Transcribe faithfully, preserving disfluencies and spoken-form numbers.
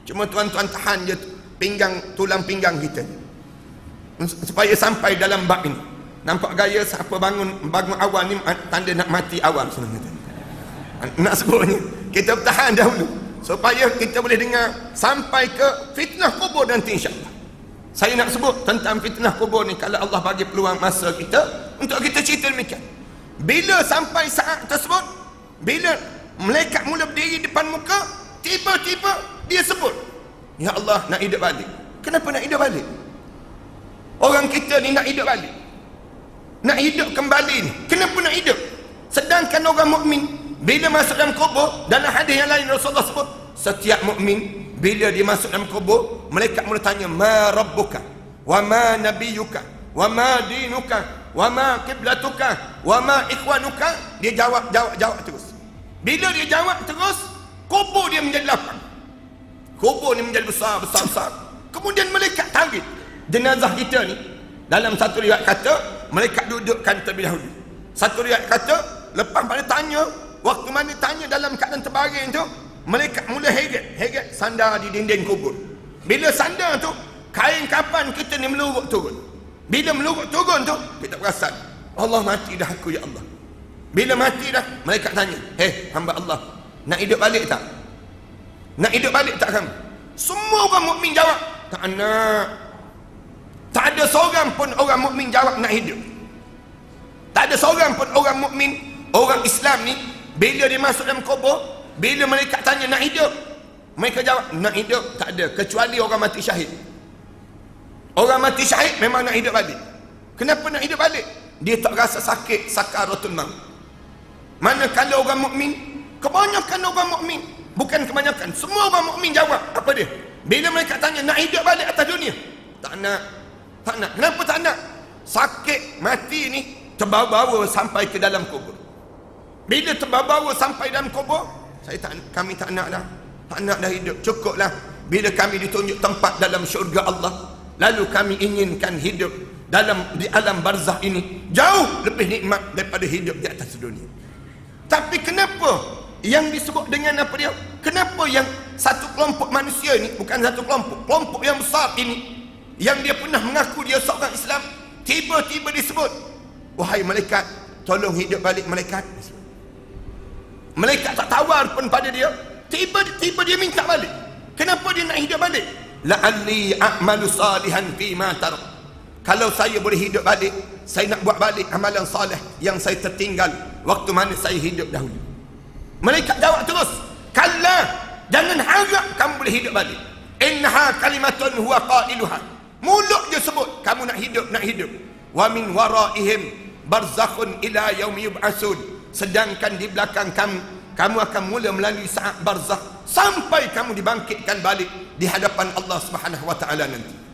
Cuma tuan-tuan tahan je pinggang, tulang pinggang kita supaya sampai dalam bab ini. Nampak gaya siapa bangun bangun awal ni tanda nak mati awal senang kata. Nak sebutnya kita bertahan dahulu supaya kita boleh dengar sampai ke fitnah kubur nanti insya-Allah. Saya nak sebut tentang fitnah kubur ni kalau Allah bagi peluang masa kita untuk kita cerita demikian. Bila sampai saat tersebut, bila malaikat mula berdiri depan muka, tiba-tiba dia sebut, "Ya Allah, nak hidup balik." Kenapa nak hidup balik? Orang kita ni nak hidup balik, nak hidup kembali ni. Kenapa nak hidup? Sedangkan orang mukmin bila masuk dalam kubur, dalam hadis yang lain Rasulullah sebut, setiap mukmin bila dia masuk dalam kubur, malaikat mula tanya, "Ma rabbuka? Wa ma nabiyuka? Wa ma dinuka? Wa ma qiblatuka? Wa ma ikhwanuka?" Dia jawab, jawab, jawab terus. Bila dia jawab terus, kubur dia menjadi lapang. Kubur ni menjadi besar, besar, besar. Kemudian malaikat tarik jenazah kita ni. Dalam satu riwayat kata, malaikat dudukkan terlebih dahulu. Satu riwayat kata, lepas pada tanya, waktu mana tanya dalam keadaan terbaring tu, malaikat mula heret, heret sandar di dinding kubur. Bila sandar tu, kain kafan kita ni meluruk turun. Bila meluruk turun tu, kita perasan, Allah, mati dah aku ya Allah. Bila mati dah, malaikat tanya, "Hei hamba Allah, nak hidup balik tak? Nak hidup balik tak kamu?" Semua orang mukmin jawab, "Tak nak." Tak ada seorang pun orang mukmin jawab nak hidup. Tak ada seorang pun orang mukmin, orang Islam ni, bila dia masuk dalam kubur, bila malaikat tanya nak hidup, mereka jawab nak hidup. Tak ada, kecuali orang mati syahid. Orang mati syahid memang nak hidup balik. Kenapa nak hidup balik? Dia tak rasa sakit sakaratul maut. Manakala orang mukmin, kebanyakan orang mukmin, bukan kebanyakan, semua orang mukmin jawab apa dia? Bila mereka tanya nak hidup balik atas dunia, tak nak. Tak nak. Kenapa tak nak? Sakit mati ni terbawa-bawa sampai ke dalam kubur. Bila terbawa-bawa sampai dalam kubur, saya tak, kami tak nak dah. Tak nak dah hidup. Cukuplah bila kami ditunjuk tempat dalam syurga Allah, lalu kami inginkan hidup dalam di alam barzah ini jauh lebih nikmat daripada hidup di atas dunia. Tapi kenapa yang disebut dengan apa dia? Kenapa yang satu kelompok manusia ini, bukan satu kelompok, kelompok yang besar ini, yang dia pernah mengaku dia seorang Islam, tiba-tiba disebut, "Wahai malaikat, tolong hidup balik malaikat." Malaikat tak tawar pun pada dia, tiba-tiba dia minta balik. Kenapa dia nak hidup balik? "La'alli a'malu salihan fi ma tarak." Kalau saya boleh hidup balik, saya nak buat balik amalan salih yang saya tertinggal waktu mana saya hidup dahulu. Malaikat jawab terus, "Kalla, jangan harap kamu boleh hidup balik. Innaha kalimatun huwa qailuha." Mulut dia sebut kamu nak hidup, nak hidup. "Wa min waraihim barzakhun ila yaumi yub'atsun." Sedangkan di belakang kamu, kamu akan mula melalui saat barzakh sampai kamu dibangkitkan balik di hadapan Allah Subhanahu wa taala nanti.